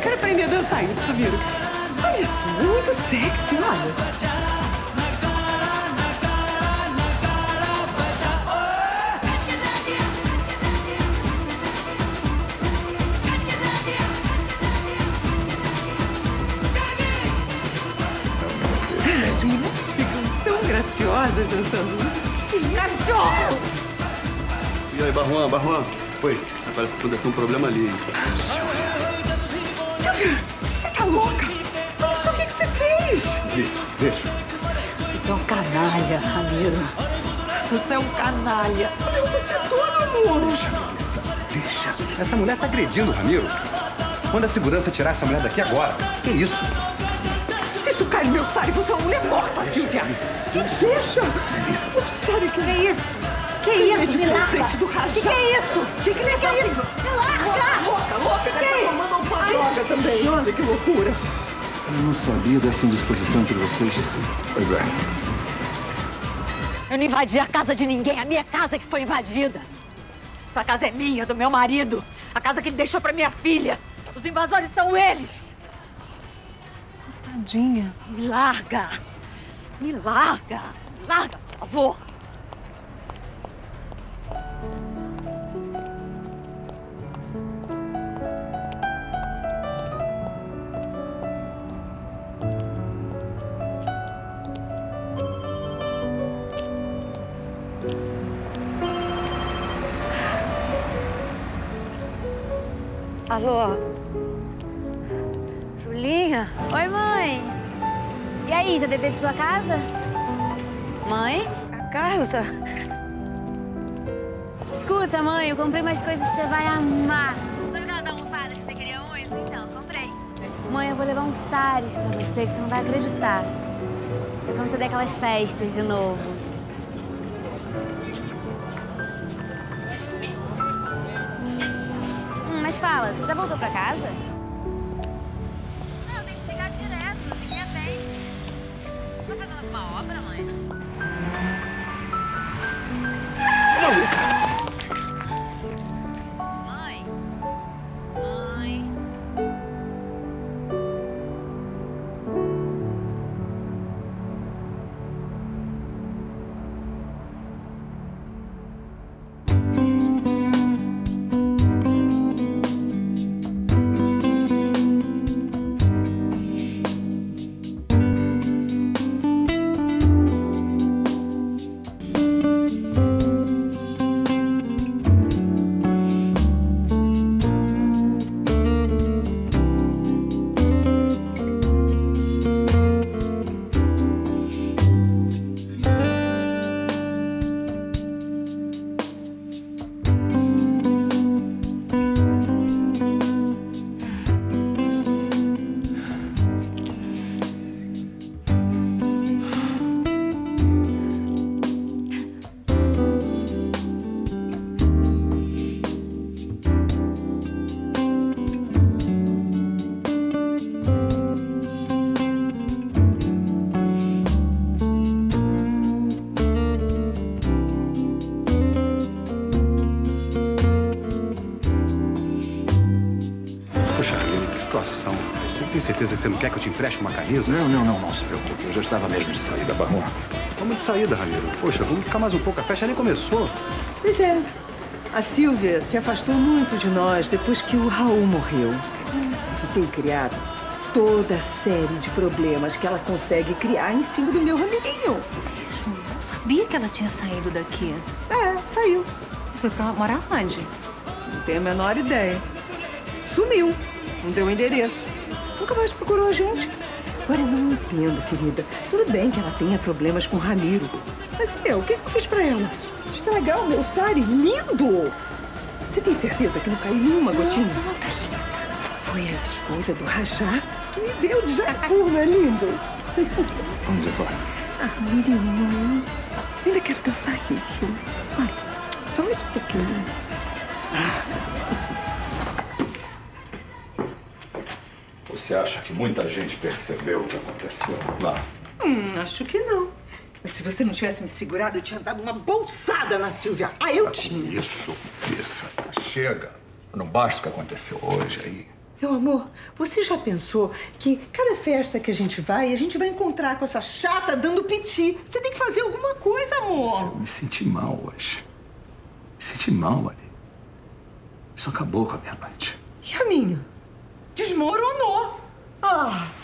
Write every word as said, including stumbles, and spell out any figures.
eu quero aprender a dançar isso, Ramiro. Olha assim, é muito sexy, olha. As meninas ficam tão graciosas dançando isso. Cachorro! E aí, Barruan, Barruan? Oi, parece que aconteceu um problema ali, hein? Silvia, você tá louca? Olha só o que, que você fez! Isso, deixa. Você é um canalha, Ramiro. Você é um canalha. Meu, você é todo, amor. Deixa, Melissa, deixa. Essa mulher tá agredindo o Ramiro. Manda a segurança tirar essa mulher daqui agora. Que isso? Se isso cai no meu sário, você é uma mulher morta, deixa, Silvia. Melissa, Deixa. Deixa. Melissa. Meu sário, que é isso? Que é isso, me larga? Do que, que é isso? Que que, que, que é isso? Me larga! Louca, louca, que é isso? Tomando uma droga também. Olha que loucura. Eu não sabia dessa indisposição entre vocês. Pois é. Eu não invadi a casa de ninguém, a minha casa que foi invadida. Essa casa é minha, do meu marido. A casa que ele deixou pra minha filha. Os invasores são eles. Tadinha. Me larga. Me larga. Me larga, por favor. Alô? Julinha? Oi, mãe. E aí, já dedei de sua casa? Mãe? A casa? Escuta, mãe, eu comprei umas coisas que você vai amar. Sabe aquelas almofadas que você queria muito? Então, comprei. Mãe, eu vou levar um sares pra você que você não vai acreditar. É quando você der aquelas festas de novo. Mas fala, você já voltou pra casa? Não, eu tenho que chegar direto, ninguém atende. Você tá fazendo alguma obra, mãe? Mãe? Mãe? Tem certeza que você não quer que eu te empreste uma camisa? Não, não, não, não se preocupe. Eu já estava mesmo de saída, Barron. Vamos de saída, Ramiro. Poxa, vamos ficar mais um pouco. A festa nem começou. Pois é. A Silvia se afastou muito de nós depois que o Raul morreu. E tem criado toda a série de problemas que ela consegue criar em cima do meu Ramirinho. Eu não sabia que ela tinha saído daqui. É, saiu. Foi pra morar onde? Não tenho a menor ideia. Sumiu. Não deu endereço. Nunca mais procurou a gente. Agora eu não entendo, querida. Tudo bem que ela tenha problemas com o Ramiro. Mas, meu, o que eu fiz pra ela? Estragar o meu sari lindo! Você tem certeza que não caiu nenhuma gotinha? Não, não, tá linda. Foi a esposa do Rajá que me deu de Jaipur, não é lindo? Vamos embora. Ah, Mirinho, ainda quero dançar isso. Ai, só mais um pouquinho. Ah. Você acha que muita gente percebeu o que aconteceu lá? Hum, acho que não. Mas se você não tivesse me segurado, eu tinha dado uma bolsada na Silvia. Ah, eu tinha. Isso, isso. Chega. Não basta o que aconteceu hoje aí. Meu amor, você já pensou que cada festa que a gente vai, a gente vai encontrar com essa chata dando piti? Você tem que fazer alguma coisa, amor. Eu me senti mal hoje. Me senti mal, Ali. Isso acabou com a minha noite. E a minha? Desmoronou. Ah...